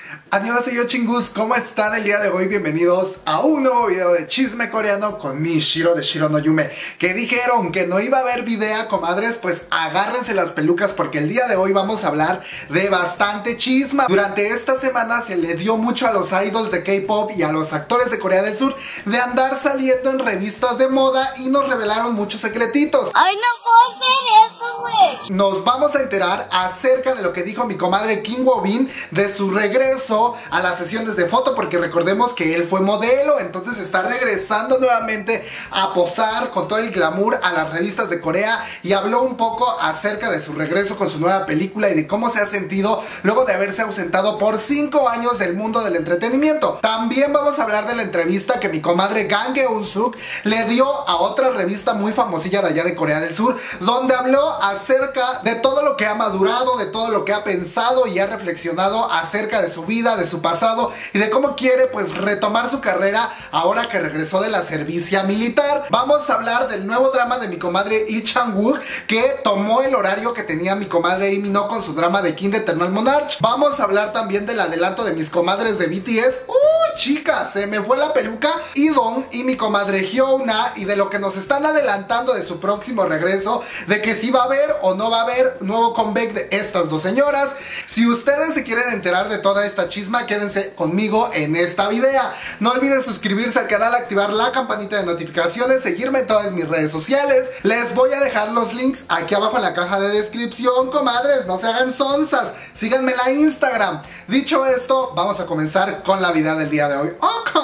Annyeonghaseyo chingus, ¿cómo están el día de hoy? Bienvenidos a un nuevo video de chisme coreano con mi Shiro de Shiro no Yume. Que dijeron que no iba a haber video, comadres, pues agárrense las pelucas porque el día de hoy vamos a hablar de bastante chisma. Durante esta semana se le dio mucho a los idols de K-pop y a los actores de Corea del Sur de andar saliendo en revistas de moda y nos revelaron muchos secretitos. ¡Ay, no puedo hacer eso, güey! Nos vamos a enterar acerca de lo que dijo mi comadre Kim Woo-bin de su regreso a las sesiones de foto, porque recordemos que él fue modelo, entonces está regresando nuevamente a posar con todo el glamour a las revistas de Corea, y habló un poco acerca de su regreso con su nueva película y de cómo se ha sentido luego de haberse ausentado por 5 años del mundo del entretenimiento. También vamos a hablar de la entrevista que mi comadre Kang Eun-suk le dio a otra revista muy famosilla de allá de Corea del Sur, donde habló acerca de todo lo que ha madurado, de todo lo que ha pensado y ha reflexionado acerca de su vida, de su pasado y de cómo quiere pues retomar su carrera ahora que regresó de la servicia militar. Vamos a hablar del nuevo drama de mi comadre Lee Chang-wook, que tomó el horario que tenía mi comadre Lee Min-ho con su drama de King the Eternal Monarch. Vamos a hablar también del adelanto de mis comadres de BTS. Chicas, se me fue la peluca. Idong y mi comadre Hyuna, y de lo que nos están adelantando de su próximo regreso, de que si va a haber o no va a haber nuevo comeback de estas dos señoras. Si ustedes se quieren enterar de toda esta chisma, quédense conmigo en esta video. No olviden suscribirse al canal, activar la campanita de notificaciones, seguirme en todas mis redes sociales. Les voy a dejar los links aquí abajo en la caja de descripción, comadres, no se hagan sonzas, síganme en la Instagram. Dicho esto, vamos a comenzar con la vida del día de hoy.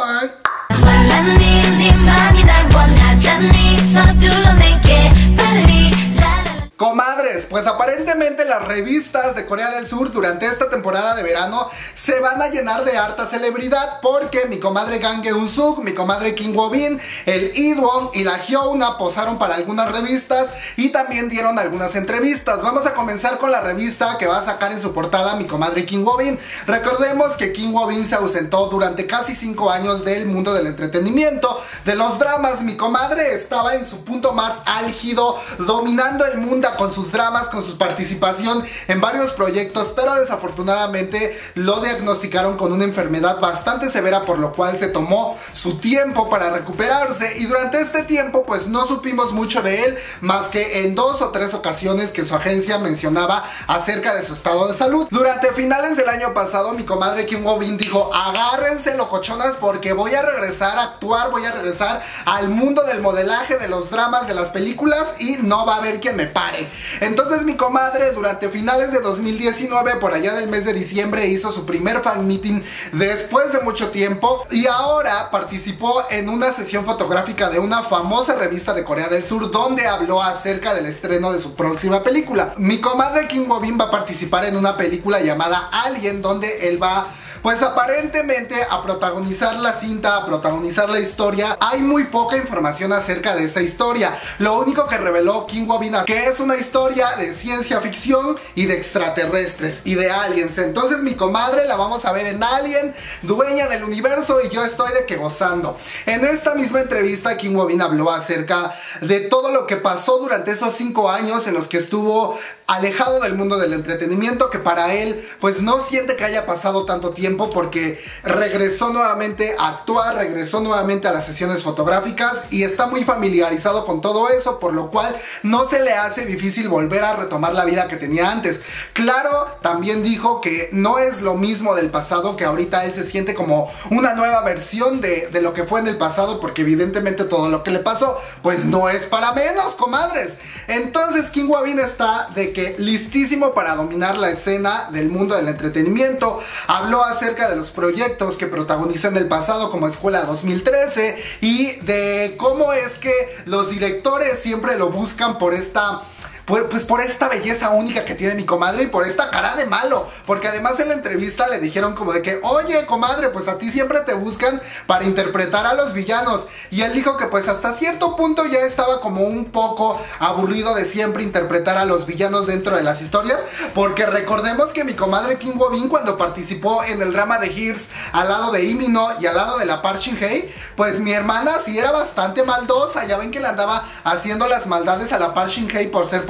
Comadres, pues aparentemente las revistas de Corea del Sur durante esta temporada de verano se van a llenar de harta celebridad, porque mi comadre Kang Eun-suk, mi comadre Kim Woo-bin, el Idong y la Hyuna posaron para algunas revistas y también dieron algunas entrevistas. Vamos a comenzar con la revista que va a sacar en su portada mi comadre Kim Woo-bin. Recordemos que Kim Woo-bin se ausentó durante casi 5 años del mundo del entretenimiento, de los dramas. Mi comadre estaba en su punto más álgido, dominando el mundo con sus dramas, con su participación en varios proyectos, pero desafortunadamente lo diagnosticaron con una enfermedad bastante severa, por lo cual se tomó su tiempo para recuperarse, y durante este tiempo pues no supimos mucho de él, más que en 2 o 3 ocasiones que su agencia mencionaba acerca de su estado de salud. Durante finales del año pasado mi comadre Kim Woo-bin dijo: agárrense locochonas porque voy a regresar a actuar, voy a regresar al mundo del modelaje, de los dramas, de las películas, y no va a haber quien me pare. Entonces mi comadre durante finales de 2019, por allá del mes de diciembre, hizo su primer fan meeting después de mucho tiempo, y ahora participó en una sesión fotográfica de una famosa revista de Corea del Sur, donde habló acerca del estreno de su próxima película. Mi comadre Kim Woo-bin va a participar en una película llamada Alien, donde él va pues aparentemente a protagonizar la cinta, a protagonizar la historia. Hay muy poca información acerca de esta historia. Lo único que reveló Kim Woo-bin es que es una historia de ciencia ficción y de extraterrestres y de aliens. Entonces mi comadre la vamos a ver en Alien, dueña del universo, y yo estoy de que gozando. En esta misma entrevista Kim Woo-bin habló acerca de todo lo que pasó durante esos 5 años en los que estuvo alejado del mundo del entretenimiento, que para él pues no siente que haya pasado tanto tiempo, porque regresó nuevamente a actuar, regresó nuevamente a las sesiones fotográficas y está muy familiarizado con todo eso, por lo cual no se le hace difícil volver a retomar la vida que tenía antes. Claro, también dijo que no es lo mismo del pasado, que ahorita él se siente como una nueva versión de lo que fue en el pasado, porque evidentemente todo lo que le pasó pues no es para menos, comadres. Entonces Kim Woo-bin está de que listísimo para dominar la escena del mundo del entretenimiento. Habló acerca de los proyectos que protagonizó en el pasado, como Escuela 2013, y de cómo es que los directores siempre lo buscan por esta pues por esta belleza única que tiene mi comadre y por esta cara de malo, porque además en la entrevista le dijeron como de que: oye comadre, pues a ti siempre te buscan para interpretar a los villanos, y él dijo que pues hasta cierto punto ya estaba como un poco aburrido de siempre interpretar a los villanos dentro de las historias, porque recordemos que mi comadre Kim Woo-bin, cuando participó en el drama de Hears al lado de Lee Min-ho y al lado de la Park Shin-hye, pues mi hermana sí era bastante maldosa. Ya ven que le andaba haciendo las maldades a la Park Shin-hye por ser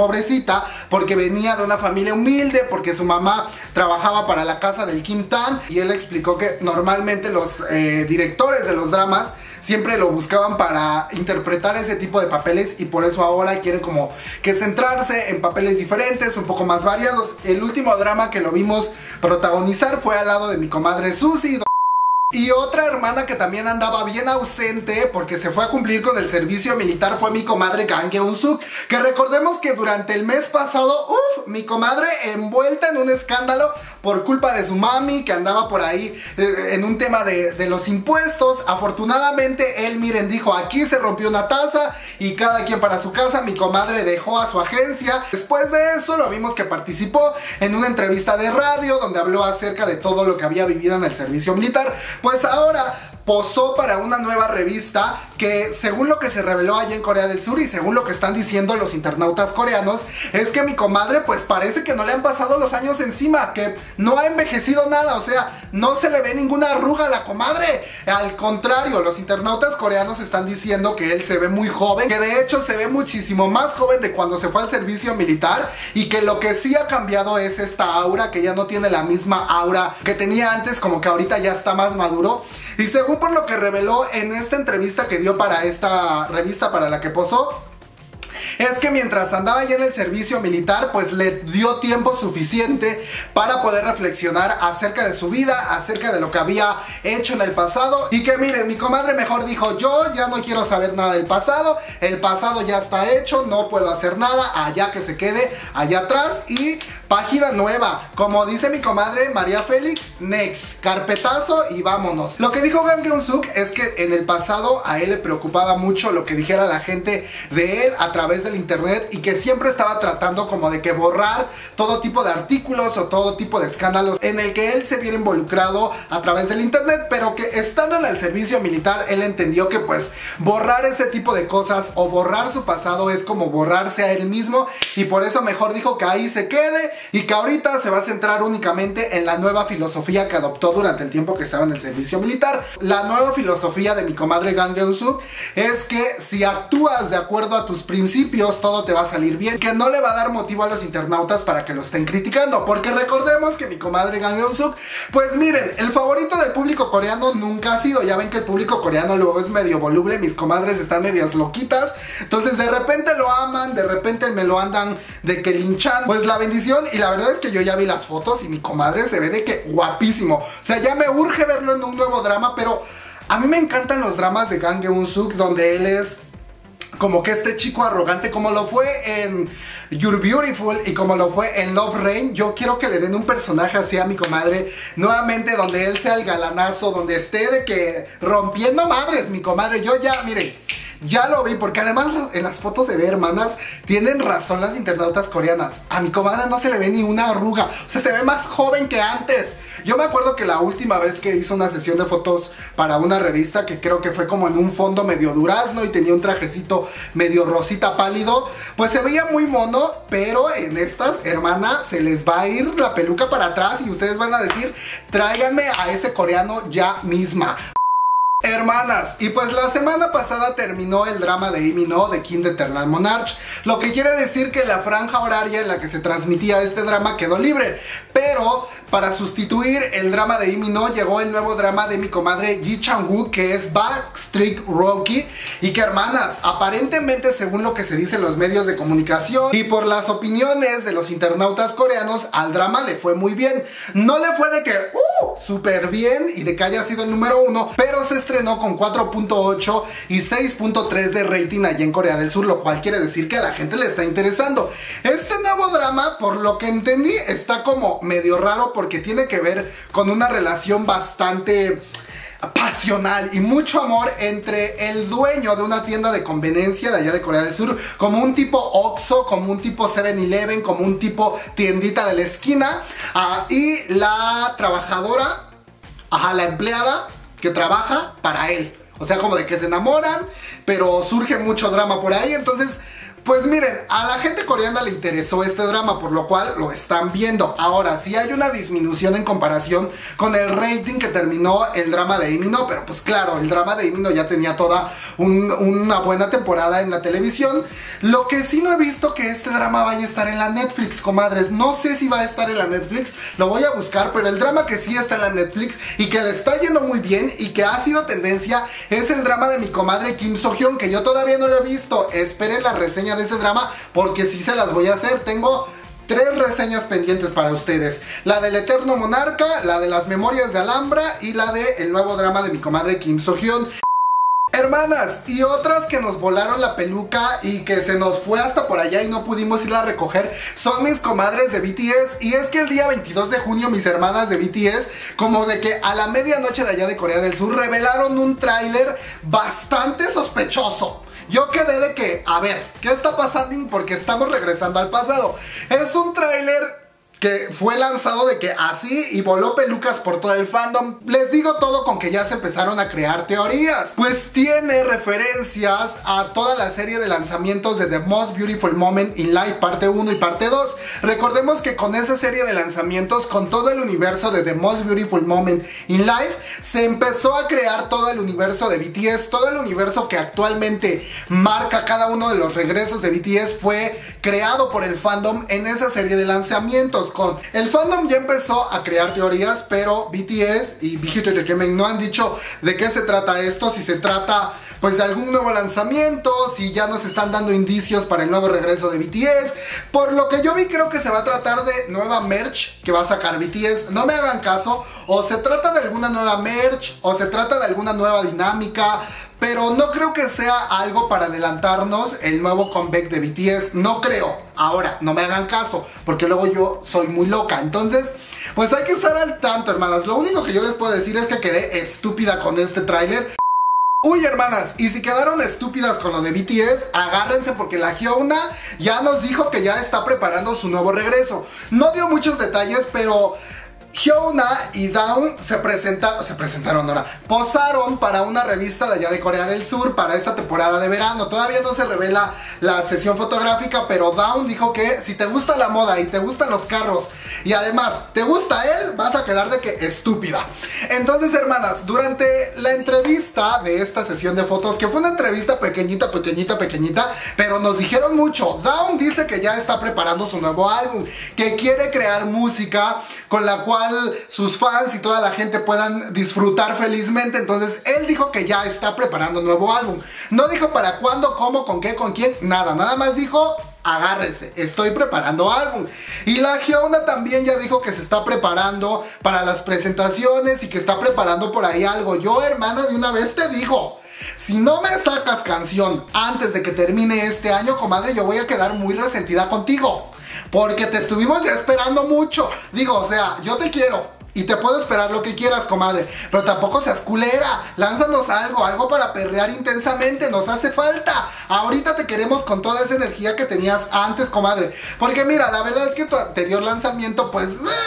pobrecita, porque venía de una familia humilde, porque su mamá trabajaba para la casa del Kim Tan, y él explicó que normalmente los directores de los dramas siempre lo buscaban para interpretar ese tipo de papeles, y por eso ahora quiere como que centrarse en papeles diferentes, un poco más variados. El último drama que lo vimos protagonizar fue al lado de mi comadre Suzy. Y otra hermana que también andaba bien ausente porque se fue a cumplir con el servicio militar fue mi comadre Kang Geun-suk, que recordemos que durante el mes pasado, mi comadre envuelta en un escándalo por culpa de su mami, que andaba por ahí en un tema de los impuestos. Afortunadamente él, miren, dijo: aquí se rompió una taza y cada quien para su casa. Mi comadre dejó a su agencia. Después de eso lo vimos que participó en una entrevista de radio donde habló acerca de todo lo que había vivido en el servicio militar. Pues ahora posó para una nueva revista que, según lo que se reveló allá en Corea del Sur y según lo que están diciendo los internautas coreanos, es que mi comadre pues parece que no le han pasado los años encima, que no ha envejecido nada, o sea, no se le ve ninguna arruga a la comadre. Al contrario, los internautas coreanos están diciendo que él se ve muy joven, que de hecho se ve muchísimo más joven de cuando se fue al servicio militar, y que lo que sí ha cambiado es esta aura, que ya no tiene la misma aura que tenía antes, como que ahorita ya está más maduro. Y según por lo que reveló en esta entrevista que dio para esta revista para la que posó, es que mientras andaba ya en el servicio militar, pues le dio tiempo suficiente para poder reflexionar acerca de su vida, acerca de lo que había hecho en el pasado. Y que miren, mi comadre mejor dijo: yo ya no quiero saber nada del pasado, el pasado ya está hecho, no puedo hacer nada, allá que se quede, allá atrás, y página nueva. Como dice mi comadre María Félix, next, carpetazo y vámonos. Lo que dijo Kang Geun-suk es que en el pasado a él le preocupaba mucho lo que dijera la gente de él a través del internet, y que siempre estaba tratando como de que borrar todo tipo de artículos o todo tipo de escándalos en el que él se viera involucrado a través del internet, pero que estando en el servicio militar él entendió que pues borrar ese tipo de cosas o borrar su pasado es como borrarse a él mismo, y por eso mejor dijo que ahí se quede y que ahorita se va a centrar únicamente en la nueva filosofía que adoptó durante el tiempo que estaba en el servicio militar. La nueva filosofía de mi comadre Kang Geun-suk es que si actúas de acuerdo a tus principios, todo te va a salir bien, que no le va a dar motivo a los internautas para que lo estén criticando, porque recordemos que mi comadre Kang Geun-suk, pues miren, el favorito del público coreano nunca ha sido. Ya ven que el público coreano luego es medio voluble, mis comadres están medias loquitas, entonces de repente lo aman, de repente me lo andan de que linchan, pues la bendición. Y la verdad es que yo ya vi las fotos y mi comadre se ve de que guapísimo, o sea, ya me urge verlo en un nuevo drama. Pero a mí me encantan los dramas de Kang Geun-suk donde él es como que este chico arrogante, como lo fue en You're Beautiful y como lo fue en Love Rain. Yo quiero que le den un personaje así a mi comadre nuevamente, donde él sea el galanazo, donde esté de que rompiendo madres mi comadre. Yo ya, miren, ya lo vi, porque además en las fotos se ve, hermanas, tienen razón las internautas coreanas. A mi comadre no se le ve ni una arruga, o sea, se ve más joven que antes. Yo me acuerdo que la última vez que hizo una sesión de fotos para una revista, que creo que fue como en un fondo medio durazno y tenía un trajecito medio rosita pálido, pues se veía muy mono. Pero en estas, hermana, se les va a ir la peluca para atrás y ustedes van a decir: tráiganme a ese coreano ya misma. Hermanas, y pues la semana pasada terminó el drama de Lee Min-ho de Kim the Eternal Monarch, lo que quiere decir que la franja horaria en la que se transmitía este drama quedó libre. Pero para sustituir el drama de Lee Min-ho llegó el nuevo drama de mi comadre Ji Chang-woo, que es Backstreet Rookie, y que, hermanas, aparentemente, según lo que se dice en los medios de comunicación y por las opiniones de los internautas coreanos, al drama le fue muy bien. No le fue de que súper bien y de que haya sido el número 1, pero se estrenó con 4.8 y 6.3 de rating allá en Corea del Sur, lo cual quiere decir que a la gente le está interesando. Este nuevo drama, por lo que entendí, está como medio raro porque tiene que ver con una relación bastante pasional y mucho amor entre el dueño de una tienda de conveniencia de allá de Corea del Sur, como un tipo Oxxo, como un tipo 7-Eleven, como un tipo tiendita de la esquina, y la trabajadora, la empleada que trabaja para él. O sea, como de que se enamoran, pero surge mucho drama por ahí. Entonces, Pues miren, a la gente coreana le interesó este drama, por lo cual lo están viendo. Ahora, sí hay una disminución en comparación con el rating que terminó el drama de Lee Min-ho, pero pues claro, el drama de Lee Min-ho ya tenía toda una buena temporada en la televisión. Lo que sí no he visto que este drama vaya a estar en la Netflix, comadres. No sé si va a estar en la Netflix, lo voy a buscar, pero el drama que sí está en la Netflix y que le está yendo muy bien y que ha sido tendencia es el drama de mi comadre Kim So-hyun, que yo todavía no lo he visto. Esperen la reseña de este drama porque sí se las voy a hacer. Tengo 3 reseñas pendientes para ustedes: la del Eterno Monarca, la de las Memorias de Alhambra y la de el nuevo drama de mi comadre Kim So-hyun. Hermanas, y otras que nos volaron la peluca y que se nos fue hasta por allá y no pudimos irla a recoger son mis comadres de BTS. Y es que el día 22 de junio mis hermanas de BTS, como de que a la medianoche de allá de Corea del Sur, revelaron un tráiler bastante sospechoso. Yo quedé de que, a ver, ¿qué está pasando? Porque estamos regresando al pasado. Es un tráiler que fue lanzado de que así y voló pelucas por todo el fandom. Les digo todo con que ya se empezaron a crear teorías. Pues tiene referencias a toda la serie de lanzamientos de The Most Beautiful Moment in Life parte 1 y parte 2. Recordemos que con esa serie de lanzamientos, con todo el universo de The Most Beautiful Moment in Life, se empezó a crear todo el universo de BTS. Todo el universo que actualmente marca cada uno de los regresos de BTS fue creado por el fandom en esa serie de lanzamientos. El fandom ya empezó a crear teorías, pero BTS y Big Hit Entertainment no han dicho de qué se trata esto, si se trata pues de algún nuevo lanzamiento, si ya nos están dando indicios para el nuevo regreso de BTS. Por lo que yo vi, creo que se va a tratar de nueva merch que va a sacar BTS. No me hagan caso, o se trata de alguna nueva merch, o se trata de alguna nueva dinámica, pero no creo que sea algo para adelantarnos el nuevo comeback de BTS. No creo. Ahora, no me hagan caso, porque luego yo soy muy loca. Entonces, pues hay que estar al tanto, hermanas. Lo único que yo les puedo decir es que quedé estúpida con este tráiler. Uy, hermanas, y si quedaron estúpidas con lo de BTS, agárrense porque la Hyuna ya nos dijo que ya está preparando su nuevo regreso. No dio muchos detalles, pero Hyuna y Dawn posaron para una revista de allá de Corea del Sur para esta temporada de verano. Todavía no se revela la sesión fotográfica, pero Dawn dijo que si te gusta la moda y te gustan los carros y además te gusta él, vas a quedar de que estúpida. Entonces, hermanas, durante la entrevista de esta sesión de fotos, que fue una entrevista pequeñita, pero nos dijeron mucho. Dawn dice que ya está preparando su nuevo álbum, que quiere crear música con la cual sus fans y toda la gente puedan disfrutar felizmente. Entonces él dijo que ya está preparando un nuevo álbum. No dijo para cuándo, cómo, con qué, con quién, nada más dijo: agárrense, estoy preparando álbum. Y la Hyuna también ya dijo que se está preparando para las presentaciones y que está preparando por ahí algo. Yo, hermana, de una vez te digo, si no me sacas canción antes de que termine este año, comadre, yo voy a quedar muy resentida contigo, porque te estuvimos ya esperando mucho. Digo, o sea, yo te quiero y te puedo esperar lo que quieras, comadre, pero tampoco seas culera. Lánzanos algo para perrear intensamente. Nos hace falta. Ahorita te queremos con toda esa energía que tenías antes, comadre. Porque mira, la verdad es que tu anterior lanzamiento, pues,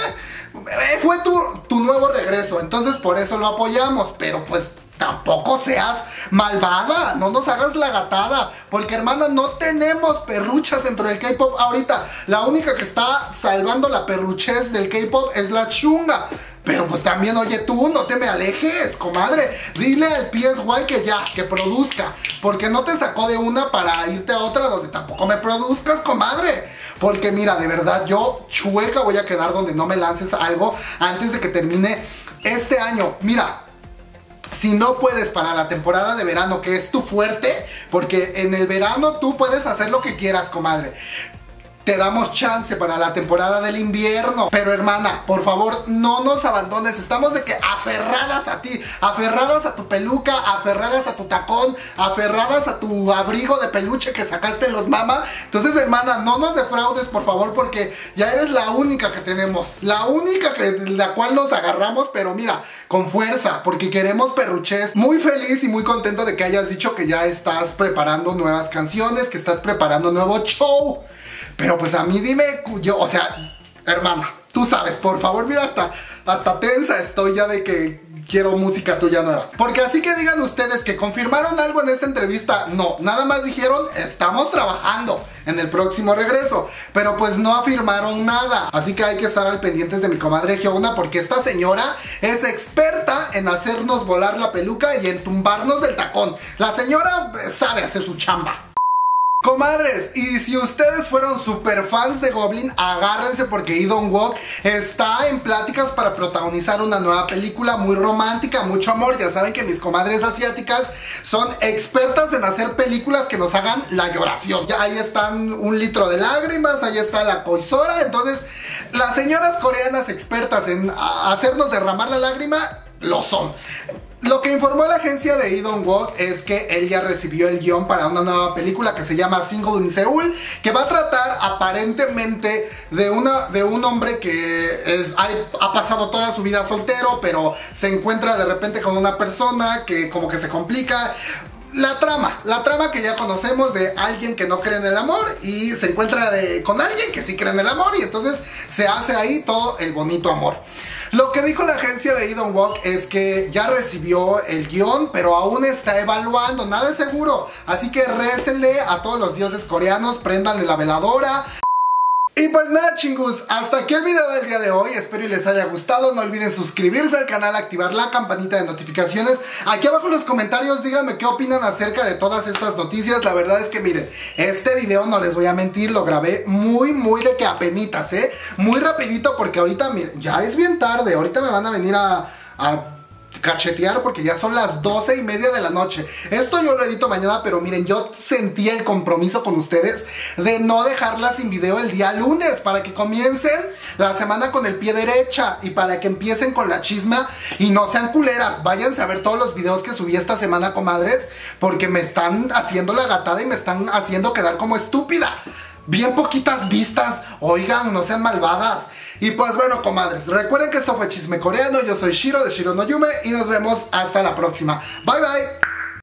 fue tu nuevo regreso. Entonces por eso lo apoyamos, pero pues tampoco seas malvada, no nos hagas la gatada, porque, hermana, no tenemos perruchas dentro del K-pop ahorita. La única que está salvando la perruchez del K-pop es la Chunga. Pero pues también, oye, tú no te me alejes, comadre. Dile al PSY que ya, que produzca, porque no te sacó de una para irte a otra donde tampoco me produzcas, comadre. Porque mira, de verdad, yo chueca voy a quedar donde no me lances algo antes de que termine este año. Mira, si no puedes para la temporada de verano, que es tu fuerte, porque en el verano tú puedes hacer lo que quieras, comadre, te damos chance para la temporada del invierno. Pero, hermana, por favor, no nos abandones. Estamos de que aferradas a ti, aferradas a tu peluca, aferradas a tu tacón, aferradas a tu abrigo de peluche que sacaste en los Mama. Entonces, hermana, no nos defraudes, por favor, porque ya eres la única que tenemos, la única la cual nos agarramos, pero mira, con fuerza, porque queremos perruches. Muy feliz y muy contento de que hayas dicho que ya estás preparando nuevas canciones, que estás preparando nuevo show. Pero pues a mí dime, yo, o sea, hermana, tú sabes, por favor, mira, hasta tensa estoy ya de que quiero música tuya nueva. Porque así que digan ustedes que confirmaron algo en esta entrevista, no, nada más dijeron estamos trabajando en el próximo regreso, pero pues no afirmaron nada. Así que hay que estar al pendientes de mi comadre Giona, porque esta señora es experta en hacernos volar la peluca y en tumbarnos del tacón. La señora sabe hacer su chamba. Comadres, y si ustedes fueron super fans de Goblin, agárrense porque Lee Dong-wook está en pláticas para protagonizar una nueva película muy romántica, mucho amor. Ya saben que mis comadres asiáticas son expertas en hacer películas que nos hagan la lloración. Ya ahí están Un litro de lágrimas, ahí está La Coisora. Entonces, las señoras coreanas expertas en hacernos derramar la lágrima, lo son. Lo que informó la agencia de Lee Dong-wook es que él ya recibió el guión para una nueva película que se llama Single in Seoul, que va a tratar aparentemente de un hombre que ha pasado toda su vida soltero, pero se encuentra de repente con una persona que como que se complica. La trama que ya conocemos de alguien que no cree en el amor y se encuentra con alguien que sí cree en el amor, y entonces se hace ahí todo el bonito amor. Lo que dijo la agencia de Lee Dong-wook es que ya recibió el guión, pero aún está evaluando, nada es seguro. Así que récenle a todos los dioses coreanos, préndanle la veladora. Y pues nada, chingus, hasta aquí el video del día de hoy. Espero y les haya gustado. No olviden suscribirse al canal, activar la campanita de notificaciones. Aquí abajo en los comentarios díganme qué opinan acerca de todas estas noticias. La verdad es que miren, este video, no les voy a mentir, lo grabé muy de que apenitas, muy rapidito, porque ahorita, miren, ya es bien tarde. Ahorita me van a venir a cachetear porque ya son las 12:30 de la noche. Esto yo lo edito mañana, pero miren, yo sentí el compromiso con ustedes de no dejarla sin video el día lunes, para que comiencen la semana con el pie derecha y para que empiecen con la chisma y no sean culeras. Váyanse a ver todos los videos que subí esta semana, comadres, porque me están haciendo la gatada y me están haciendo quedar como estúpida. Bien poquitas vistas, oigan, no sean malvadas. Y pues bueno, comadres, recuerden que esto fue Chisme Coreano. Yo soy Shiro de Shiro no Yume y nos vemos hasta la próxima. Bye bye.